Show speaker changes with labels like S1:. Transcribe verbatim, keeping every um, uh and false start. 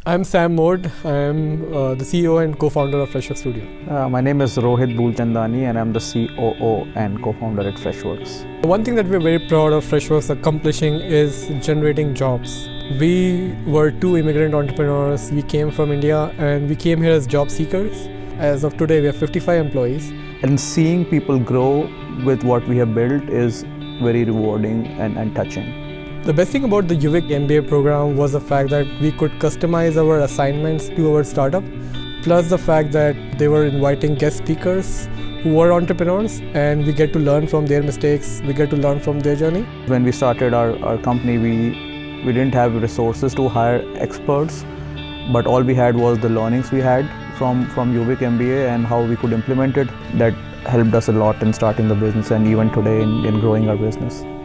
S1: I'm Sam Mode. I'm uh, the C E O and co-founder of FreshWorks Studio.
S2: Uh, my name is Rohit Bulchandani and I'm the C O O and co-founder at FreshWorks.
S1: One thing that we're very proud of FreshWorks accomplishing is generating jobs. We were two immigrant entrepreneurs. We came from India and we came here as job seekers. As of today, we have fifty-five employees.
S2: And seeing people grow with what we have built is very rewarding and, and touching.
S1: The best thing about the U V I C M B A program was the fact that we could customize our assignments to our startup, plus the fact that they were inviting guest speakers who were entrepreneurs, and we get to learn from their mistakes, we get to learn from their journey.
S2: When we started our, our company, we, we didn't have resources to hire experts, but all we had was the learnings we had from, from U V I C M B A and how we could implement it. That helped us a lot in starting the business and even today in, in growing our business.